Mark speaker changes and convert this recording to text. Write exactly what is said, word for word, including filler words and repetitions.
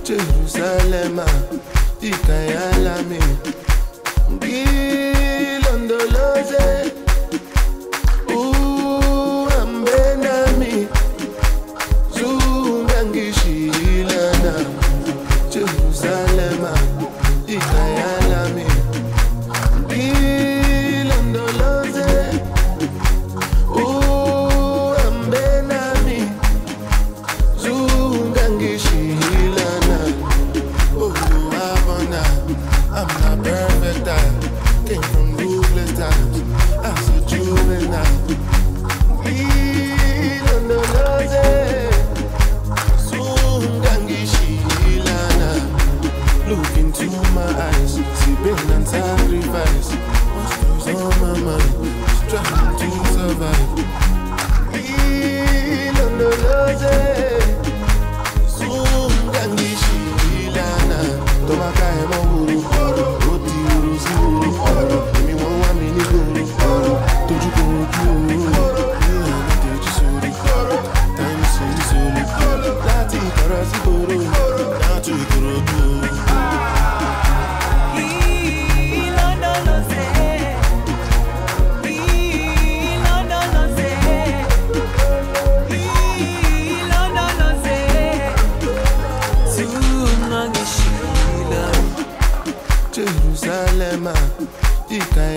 Speaker 1: Jerusalema, ikayalami, ngilondoloze, uhambe nami, zungangishilana. Jerusalema, ikayalami, ngilondoloze, uhambe nami, zungangishilana. I'm not perfect, I came from ruthless times. As a juvenile, we don't know nothing. Soon, Gangishilana. Look into my eyes, see pain and sacrifice. What's on my mind? Trying to survive. We don't know nothing. Soon, Gangishilana. Tomaka emo uru, oti uru si uru, emi won wa mi ni guru, toju ko oju, ni ana teji sori, time si sori, lati ikara si goro, lati ikoroju. Jerusalema, ikayalami.